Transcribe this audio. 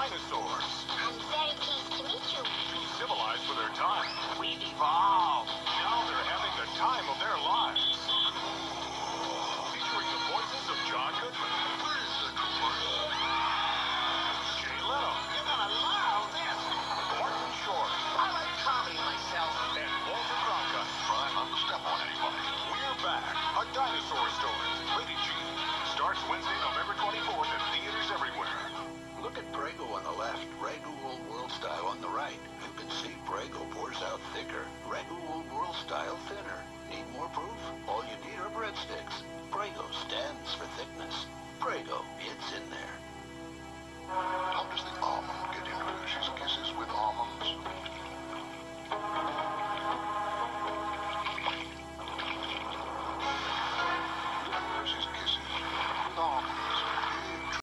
dinosaurs. I'm very pleased to meet you. Too civilized for their time. We evolved. Now they're having the time of their lives. Featuring the voices of John Goodman, Jay Leno, You're gonna love this. Martin Short, I like comedy myself. and Walter Cronkite. Try not to step on anybody. We're back. A Dinosaur Story. Rated G. Starts Wednesday, November 24th at theaters everywhere. Look at Prego on the left, Ragu Old World Style on the right. You can see Prego pours out thicker, Ragu Old World Style thinner. Need more proof? All you need are breadsticks. Prego stands for thickness. Prego, it's in there.